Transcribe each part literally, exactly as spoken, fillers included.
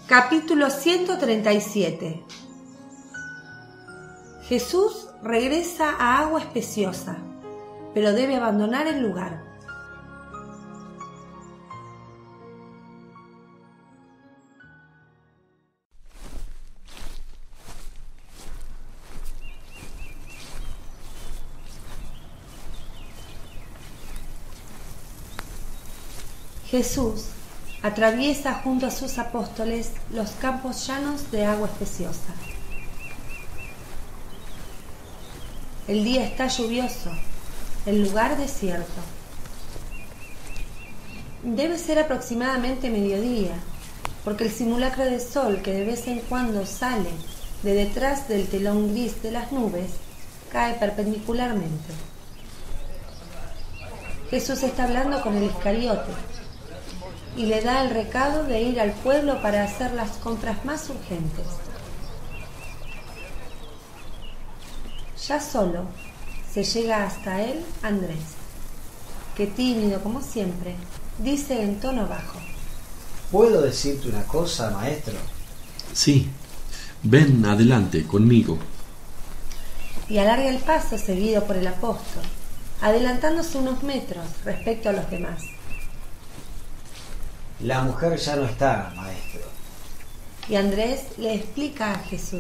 Capítulo ciento treinta y siete. Jesús regresa a agua espaciosa, pero debe abandonar el lugar. Jesús atraviesa junto a sus apóstoles los campos llanos de agua espaciosa. El día está lluvioso, el lugar desierto. Debe ser aproximadamente mediodía, porque el simulacro de sol que de vez en cuando sale de detrás del telón gris de las nubes cae perpendicularmente. Jesús está hablando con el Iscariote y le da el recado de ir al pueblo para hacer las compras más urgentes. Ya solo se llega hasta él Andrés, que tímido como siempre, dice en tono bajo: ¿Puedo decirte una cosa, maestro? Sí, ven adelante conmigo. Y alarga el paso seguido por el apóstol, adelantándose unos metros respecto a los demás. La mujer ya no está, maestro. Y Andrés le explica a Jesús: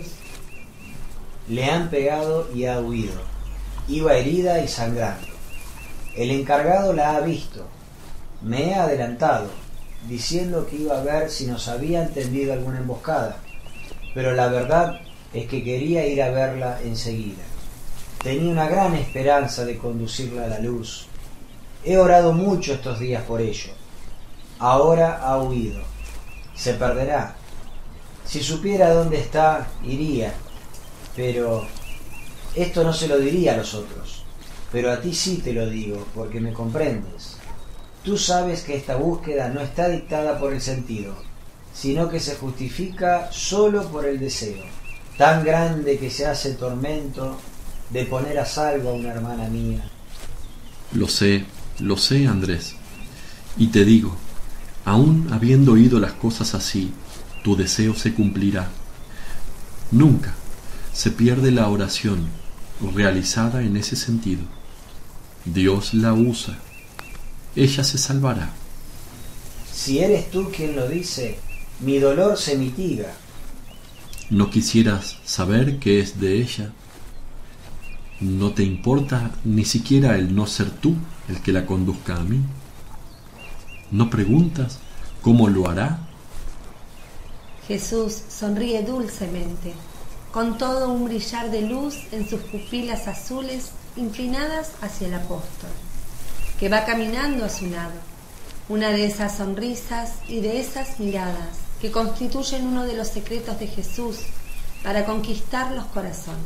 Le han pegado y ha huido. Iba herida y sangrando. El encargado la ha visto. Me he adelantado, diciendo que iba a ver si nos habían tendido alguna emboscada. Pero la verdad es que quería ir a verla enseguida. Tenía una gran esperanza de conducirla a la luz. He orado mucho estos días por ello. Ahora ha huido. Se perderá. Si supiera dónde está, iría. Pero esto no se lo diría a los otros. Pero a ti sí te lo digo, porque me comprendes. Tú sabes que esta búsqueda no está dictada por el sentido, sino que se justifica solo por el deseo, tan grande que se hace tormento de poner a salvo a una hermana mía. Lo sé, lo sé, Andrés. Y te digo, aún habiendo oído las cosas así, tu deseo se cumplirá. Nunca se pierde la oración realizada en ese sentido. Dios la usa. Ella se salvará. Si eres tú quien lo dice, mi dolor se mitiga. ¿No quisieras saber qué es de ella? ¿No te importa ni siquiera el no ser tú el que la conduzca a mí? ¿No preguntas cómo lo hará? Jesús sonríe dulcemente, con todo un brillar de luz en sus pupilas azules inclinadas hacia el apóstol, que va caminando a su lado. Una de esas sonrisas y de esas miradas que constituyen uno de los secretos de Jesús para conquistar los corazones.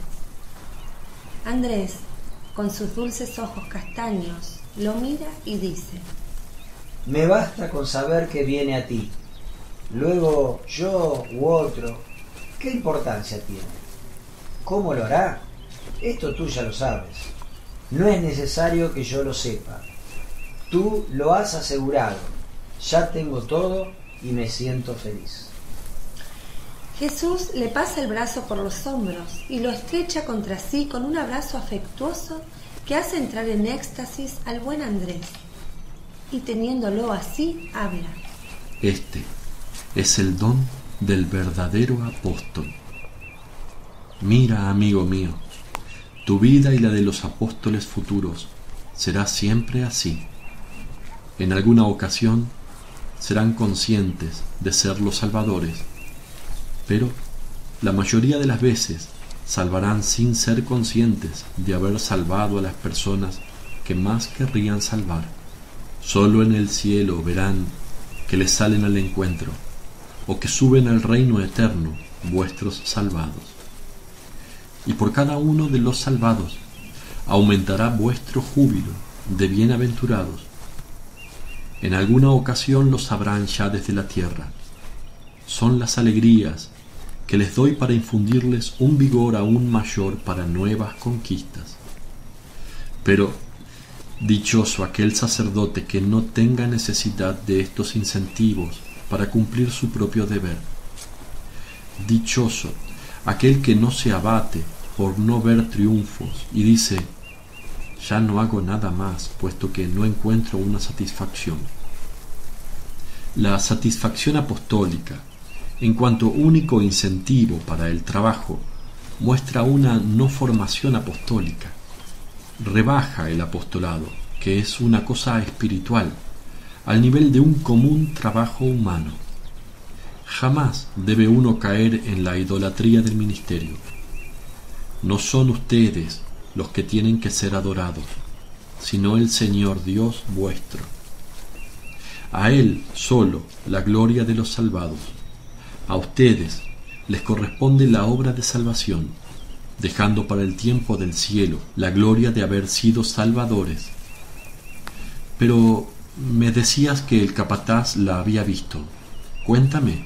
Andrés, con sus dulces ojos castaños, lo mira y dice: Me basta con saber que viene a ti. Luego, yo u otro, ¿qué importancia tiene? ¿Cómo lo hará? Esto tú ya lo sabes. No es necesario que yo lo sepa. Tú lo has asegurado. Ya tengo todo y me siento feliz. Jesús le pasa el brazo por los hombros y lo estrecha contra sí con un abrazo afectuoso que hace entrar en éxtasis al buen Andrés. Y teniéndolo así, habla: Este es el don del verdadero apóstol. Mira, amigo mío, tu vida y la de los apóstoles futuros será siempre así. En alguna ocasión serán conscientes de ser los salvadores, pero la mayoría de las veces salvarán sin ser conscientes de haber salvado a las personas que más querrían salvar. Solo en el cielo verán que les salen al encuentro, o que suben al reino eterno vuestros salvados. Y por cada uno de los salvados aumentará vuestro júbilo de bienaventurados. En alguna ocasión lo sabrán ya desde la tierra. Son las alegrías que les doy para infundirles un vigor aún mayor para nuevas conquistas. Pero dichoso aquel sacerdote que no tenga necesidad de estos incentivos para cumplir su propio deber. Dichoso aquel que no se abate por no ver triunfos y dice: ya no hago nada más, puesto que no encuentro una satisfacción. La satisfacción apostólica, en cuanto único incentivo para el trabajo, muestra una no formación apostólica. Rebaja el apostolado, que es una cosa espiritual, al nivel de un común trabajo humano. Jamás debe uno caer en la idolatría del ministerio. No son ustedes los que tienen que ser adorados, sino el Señor Dios vuestro. A Él solo la gloria de los salvados. A ustedes les corresponde la obra de salvación, dejando para el tiempo del cielo la gloria de haber sido salvadores. Pero me decías que el capataz la había visto. Cuéntame.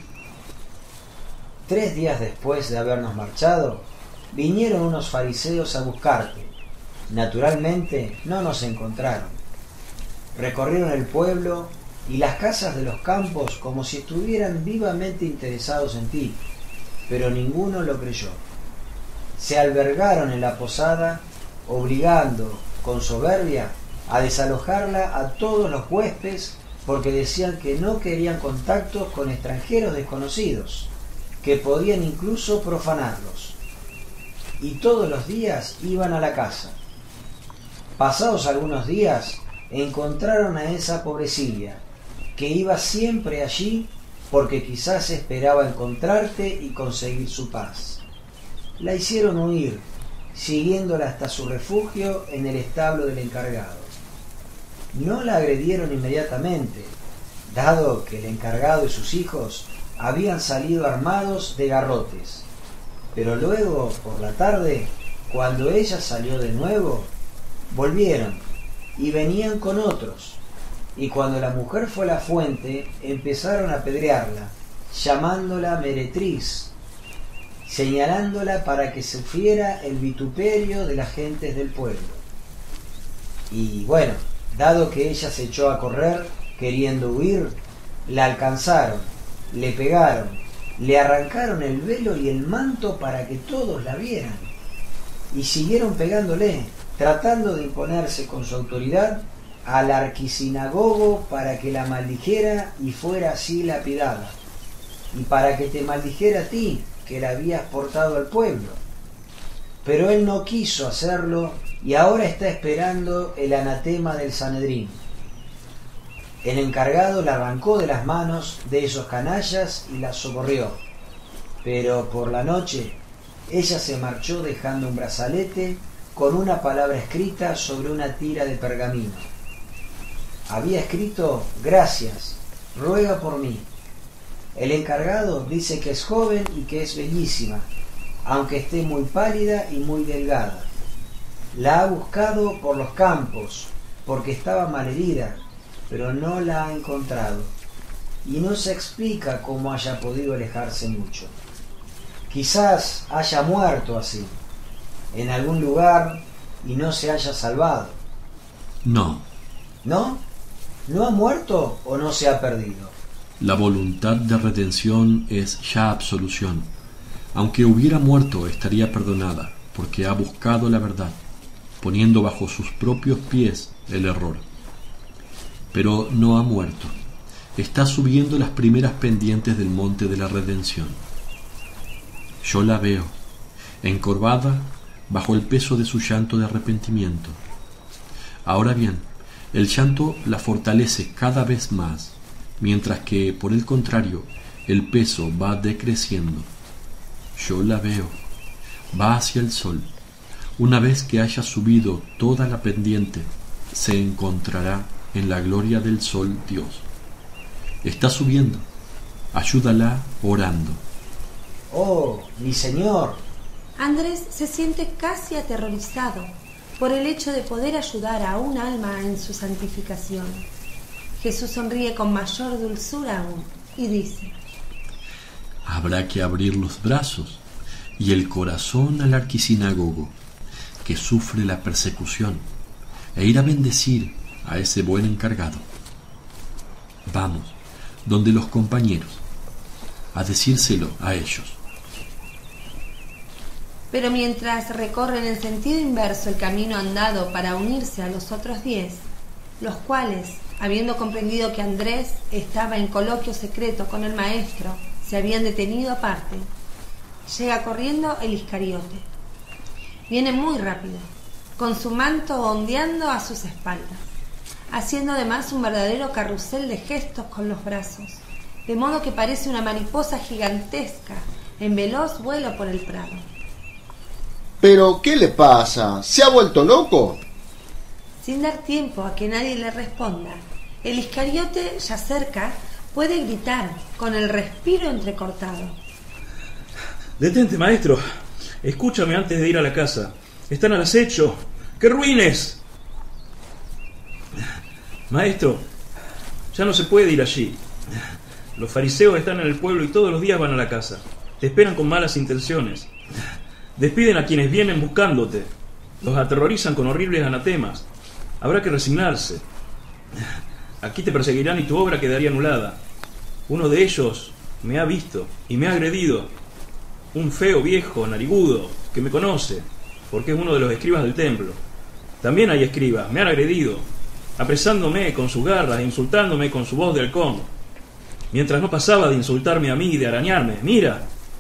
Tres días después de habernos marchado, vinieron unos fariseos a buscarte. Naturalmente no nos encontraron. Recorrieron el pueblo y las casas de los campos como si estuvieran vivamente interesados en ti, pero ninguno lo creyó. Se albergaron en la posada, obligando con soberbia a desalojarla a todos los huéspedes, porque decían que no querían contactos con extranjeros desconocidos, que podían incluso profanarlos. Y todos los días iban a la casa. Pasados algunos días, encontraron a esa pobrecilla, que iba siempre allí porque quizás esperaba encontrarte y conseguir su paz. La hicieron huir, siguiéndola hasta su refugio en el establo del encargado. No la agredieron inmediatamente, dado que el encargado y sus hijos habían salido armados de garrotes. Pero luego, por la tarde, cuando ella salió de nuevo, volvieron y venían con otros. Y cuando la mujer fue a la fuente, empezaron a apedrearla, llamándola meretriz, señalándola para que sufriera el vituperio de las gentes del pueblo. Y bueno, dado que ella se echó a correr, queriendo huir, la alcanzaron, le pegaron, le arrancaron el velo y el manto para que todos la vieran, y siguieron pegándole, tratando de imponerse con su autoridad al arquisinagogo para que la maldijera y fuera así lapidada, y para que te maldijera a ti, que la habías portado al pueblo. Pero él no quiso hacerlo y ahora está esperando el anatema del Sanedrín. El encargado la arrancó de las manos de esos canallas y la socorrió, pero por la noche ella se marchó dejando un brazalete con una palabra escrita sobre una tira de pergamino. Había escrito: gracias, ruega por mí. El encargado dice que es joven y que es bellísima, aunque esté muy pálida y muy delgada. La ha buscado por los campos, porque estaba malherida, pero no la ha encontrado, y no se explica cómo haya podido alejarse mucho. Quizás haya muerto así, en algún lugar, y no se haya salvado. No. ¿No? ¿No ha muerto o no se ha perdido? La voluntad de redención es ya absolución. Aunque hubiera muerto, estaría perdonada, porque ha buscado la verdad, poniendo bajo sus propios pies el error. Pero no ha muerto. Está subiendo las primeras pendientes del monte de la redención. Yo la veo, encorvada bajo el peso de su llanto de arrepentimiento. Ahora bien, el llanto la fortalece cada vez más, mientras que, por el contrario, el peso va decreciendo. Yo la veo, va hacia el sol. Una vez que haya subido toda la pendiente, se encontrará en la gloria del sol Dios. Está subiendo, ayúdala orando. ¡Oh, mi Señor! Andrés se siente casi aterrorizado por el hecho de poder ayudar a un alma en su santificación. Jesús sonríe con mayor dulzura aún y dice: habrá que abrir los brazos y el corazón al arquisinagogo, que sufre la persecución, e ir a bendecir a ese buen encargado. Vamos donde los compañeros, a decírselo a ellos. Pero mientras recorren en sentido inverso el camino andado para unirse a los otros diez, los cuales, habiendo comprendido que Andrés estaba en coloquio secreto con el maestro, se habían detenido aparte, llega corriendo el Iscariote. Viene muy rápido, con su manto ondeando a sus espaldas, haciendo además un verdadero carrusel de gestos con los brazos, de modo que parece una mariposa gigantesca en veloz vuelo por el prado. ¿Pero qué le pasa? ¿Se ha vuelto loco? Sin dar tiempo a que nadie le responda, el Iscariote, ya cerca, puede gritar con el respiro entrecortado. Detente, maestro. Escúchame antes de ir a la casa. Están al acecho. ¡Qué ruines! Maestro, ya no se puede ir allí. Los fariseos están en el pueblo y todos los días van a la casa. Te esperan con malas intenciones. Despiden a quienes vienen buscándote. Los aterrorizan con horribles anatemas. Habrá que resignarse. Aquí te perseguirán y tu obra quedaría anulada. Uno de ellos me ha visto y me ha agredido. Un feo viejo, narigudo, que me conoce, porque es uno de los escribas del templo. También hay escribas, me han agredido, apresándome con sus garras, insultándome con su voz de halcón, mientras no pasaba de insultarme a mí y de arañarme. ¡Mira!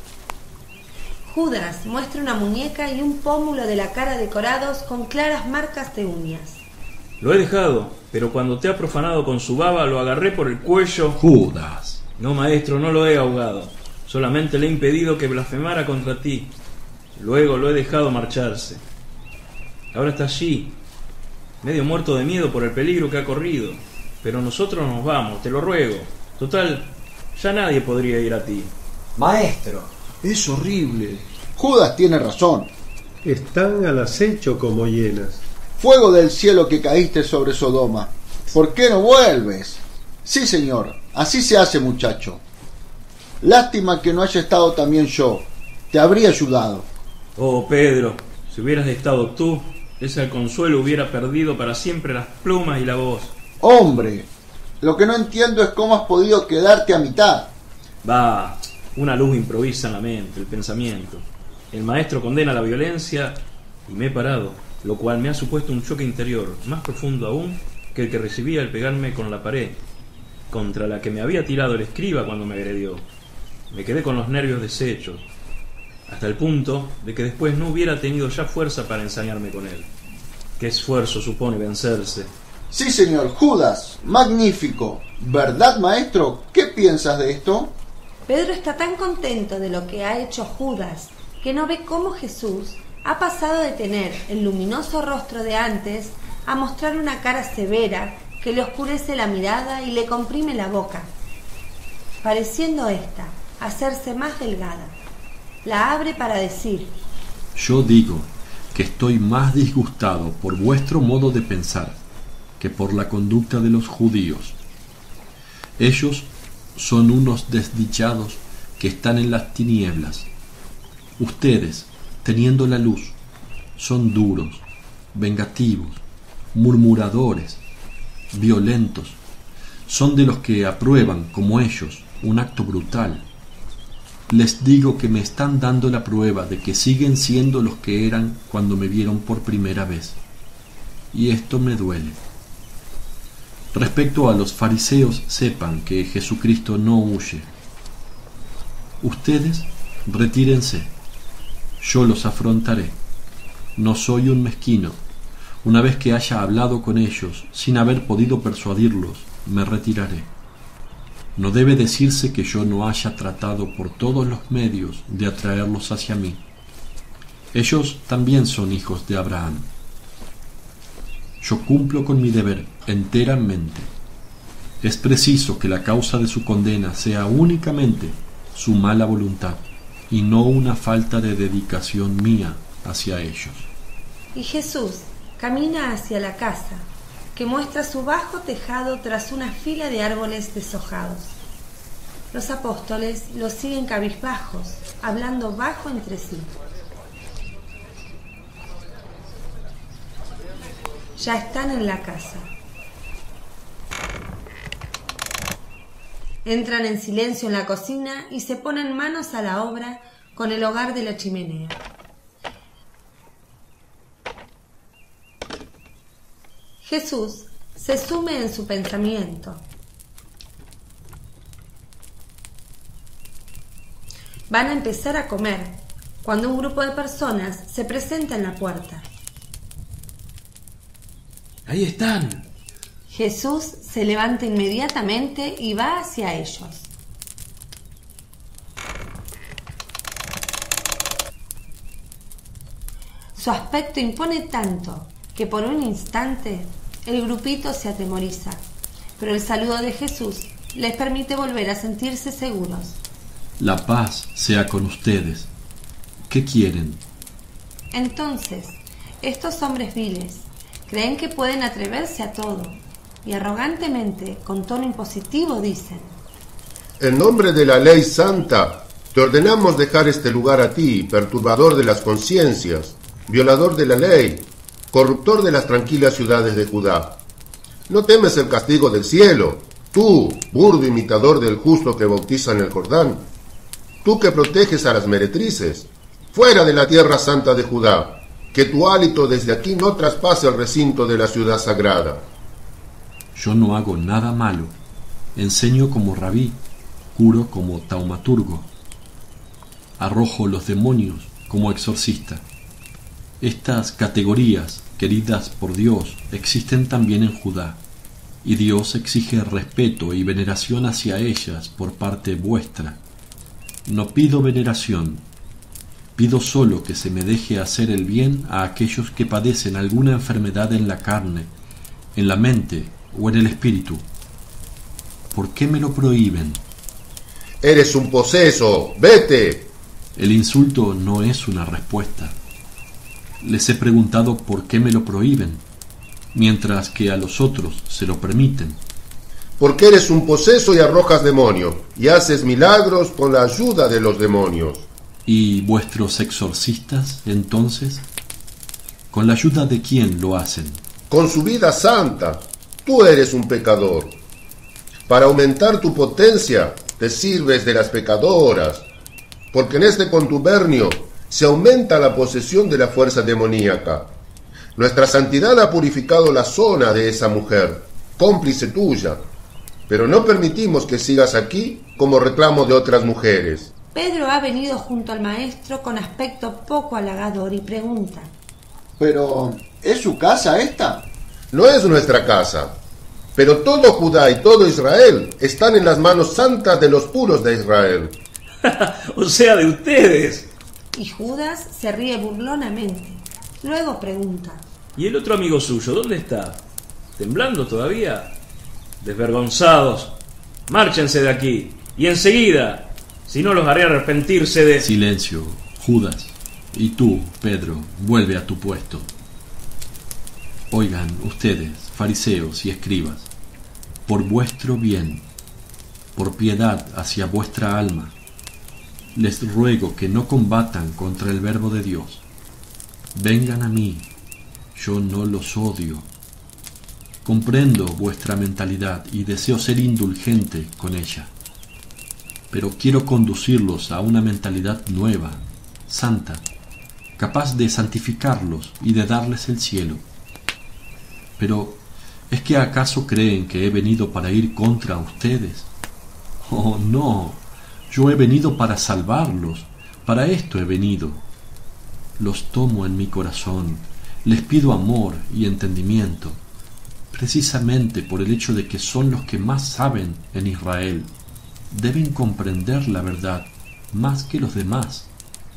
Judas muestra una muñeca y un pómulo de la cara decorados con claras marcas de uñas. Lo he dejado, pero cuando te ha profanado con su baba lo agarré por el cuello. Judas. No, maestro, no lo he ahogado. Solamente le he impedido que blasfemara contra ti. Luego lo he dejado marcharse. Ahora está allí, medio muerto de miedo por el peligro que ha corrido. Pero nosotros nos vamos, te lo ruego. Total, ya nadie podría ir a ti. Maestro. Es horrible. Judas tiene razón. Están al acecho como hienas. Fuego del cielo que caíste sobre Sodoma. ¿Por qué no vuelves? Sí, señor. Así se hace, muchacho. Lástima que no haya estado también yo. Te habría ayudado. Oh, Pedro, si hubieras estado tú, ese consuelo hubiera perdido para siempre las plumas y la voz. Hombre, lo que no entiendo es cómo has podido quedarte a mitad. Va, una luz improvisa en la mente, el pensamiento. El maestro condena la violencia y me he parado, lo cual me ha supuesto un choque interior, más profundo aún que el que recibía al pegarme con la pared, contra la que me había tirado el escriba cuando me agredió. Me quedé con los nervios deshechos, hasta el punto de que después no hubiera tenido ya fuerza para ensañarme con él. ¿Qué esfuerzo supone vencerse? Sí, señor. Judas, magnífico. ¿Verdad, maestro? ¿Qué piensas de esto? Pedro está tan contento de lo que ha hecho Judas que no ve cómo Jesús ha pasado de tener el luminoso rostro de antes a mostrar una cara severa que le oscurece la mirada y le comprime la boca, pareciendo ésta hacerse más delgada. La abre para decir: Yo digo que estoy más disgustado por vuestro modo de pensar que por la conducta de los judíos. Ellos son unos desdichados que están en las tinieblas. Ustedes, teniendo la luz, son duros, vengativos, murmuradores, violentos. Son de los que aprueban, como ellos, un acto brutal. Les digo que me están dando la prueba de que siguen siendo los que eran cuando me vieron por primera vez. Y esto me duele. Respecto a los fariseos, sepan que Jesucristo no huye. Ustedes retírense. Yo los afrontaré. No soy un mezquino. Una vez que haya hablado con ellos, sin haber podido persuadirlos, me retiraré. No debe decirse que yo no haya tratado por todos los medios de atraerlos hacia mí. Ellos también son hijos de Abraham. Yo cumplo con mi deber enteramente. Es preciso que la causa de su condena sea únicamente su mala voluntad y no una falta de dedicación mía hacia ellos. Y Jesús camina hacia la casa, que muestra su bajo tejado tras una fila de árboles deshojados. Los apóstoles los siguen cabizbajos, hablando bajo entre sí. Ya están en la casa. Entran en silencio en la cocina y se ponen manos a la obra con el hogar de la chimenea. Jesús se sume en su pensamiento. Van a empezar a comer cuando un grupo de personas se presenta en la puerta. Ahí están. Jesús se levanta inmediatamente y va hacia ellos. Su aspecto impone tanto que por un instante el grupito se atemoriza, pero el saludo de Jesús les permite volver a sentirse seguros. La paz sea con ustedes. ¿Qué quieren? Entonces, estos hombres viles creen que pueden atreverse a todo y arrogantemente, con tono impositivo, dicen: En nombre de la ley santa, te ordenamos dejar este lugar a ti, perturbador de las conciencias, violador de la ley, corruptor de las tranquilas ciudades de Judá. ¿No temes el castigo del cielo, tú, burdo imitador del justo que bautiza en el Jordán? Tú que proteges a las meretrices, fuera de la tierra santa de Judá, que tu hálito desde aquí no traspase el recinto de la ciudad sagrada. Yo no hago nada malo. Enseño como rabí, curo como taumaturgo. Arrojo los demonios como exorcista. Estas categorías, queridas por Dios, existen también en Judá, y Dios exige respeto y veneración hacia ellas por parte vuestra. No pido veneración, pido solo que se me deje hacer el bien a aquellos que padecen alguna enfermedad en la carne, en la mente o en el espíritu. ¿Por qué me lo prohíben? Eres un poseso, vete. El insulto no es una respuesta. Les he preguntado por qué me lo prohíben, mientras que a los otros se lo permiten. Porque eres un poseso y arrojas demonio, y haces milagros con la ayuda de los demonios. ¿Y vuestros exorcistas, entonces? ¿Con la ayuda de quién lo hacen? Con su vida santa. Tú eres un pecador. Para aumentar tu potencia, te sirves de las pecadoras, porque en este contubernio se aumenta la posesión de la fuerza demoníaca. Nuestra santidad ha purificado la zona de esa mujer, cómplice tuya, pero no permitimos que sigas aquí como reclamo de otras mujeres. Pedro ha venido junto al maestro con aspecto poco halagador y pregunta: Pero, ¿es su casa esta? No es nuestra casa, pero todo Judá y todo Israel están en las manos santas de los puros de Israel. O sea, de ustedes. Y Judas se ríe burlonamente. Luego pregunta: ¿Y el otro amigo suyo, dónde está? ¿Temblando todavía? Desvergonzados, márchense de aquí, y enseguida, si no los haré arrepentirse de... Silencio, Judas. Y tú, Pedro, vuelve a tu puesto. Oigan, ustedes, fariseos y escribas, por vuestro bien, por piedad hacia vuestra alma, les ruego que no combatan contra el verbo de Dios. Vengan a mí, yo no los odio. Comprendo vuestra mentalidad y deseo ser indulgente con ella, pero quiero conducirlos a una mentalidad nueva, santa, capaz de santificarlos y de darles el cielo. Pero, ¿es que acaso creen que he venido para ir contra ustedes? Oh, no, yo he venido para salvarlos, para esto he venido. Los tomo en mi corazón, les pido amor y entendimiento, precisamente por el hecho de que son los que más saben en Israel. Deben comprender la verdad más que los demás.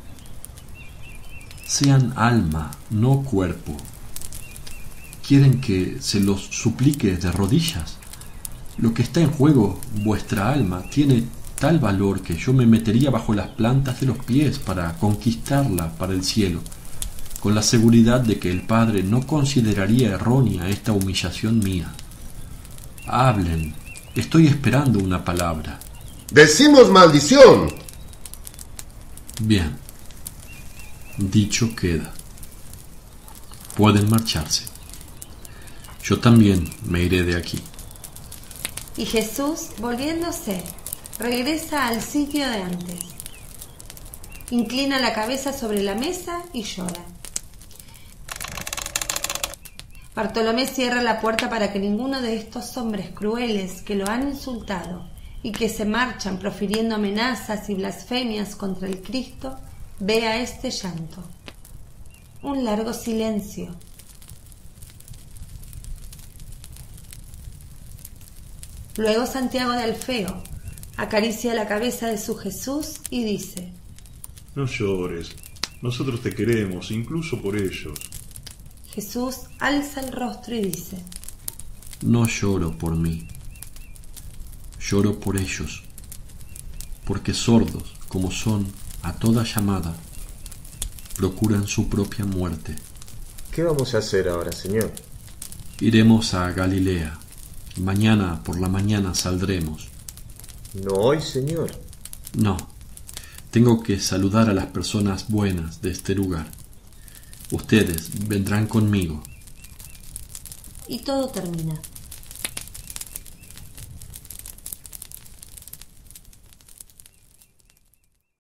Sean alma, no cuerpo. ¿Quieren que se los suplique de rodillas? Lo que está en juego, vuestra alma, tiene tal valor que yo me metería bajo las plantas de los pies para conquistarla para el cielo, con la seguridad de que el Padre no consideraría errónea esta humillación mía. Hablen, estoy esperando una palabra. ¡Decimos maldición! Bien, dicho queda. Pueden marcharse. Yo también me iré de aquí. Y Jesús, volviéndose, regresa al sitio de antes. Inclina la cabeza sobre la mesa y llora. Bartolomé cierra la puerta para que ninguno de estos hombres crueles que lo han insultado y que se marchan profiriendo amenazas y blasfemias contra el Cristo vea este llanto. Un largo silencio. Luego Santiago de Alfeo acaricia la cabeza de su Jesús y dice: No llores, nosotros te queremos, incluso por ellos. Jesús alza el rostro y dice: No lloro por mí, lloro por ellos, porque sordos como son a toda llamada, procuran su propia muerte. ¿Qué vamos a hacer ahora, Señor? Iremos a Galilea. Mañana por la mañana saldremos. No hoy, Señor. No, tengo que saludar a las personas buenas de este lugar. Ustedes vendrán conmigo. Y todo termina.